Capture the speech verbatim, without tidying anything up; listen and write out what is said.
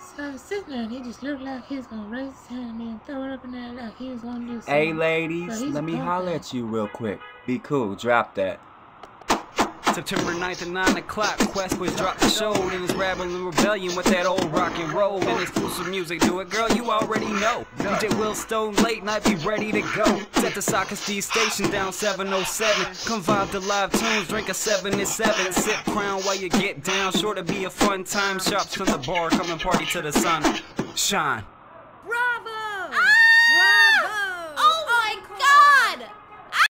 So I was sitting there and he just looked like he was gonna raise his hand and throw it up in there like he was gonna do something. Hey ladies, So let me holler at you real quick. Be cool, drop that. September ninth at nine o'clock, Ques Bois dropped the show. Then it's Rabble N Rebellion with that old rock and roll. And exclusive music, do it, girl, you already know. D J Will Stone late night, be ready to go. Set the Socastee Station down seven oh seven. Come vibe to live tunes, drink a seventy-seven. Sip crown while you get down, sure to be a fun time. Shops from the bar, come and party till the sun shine.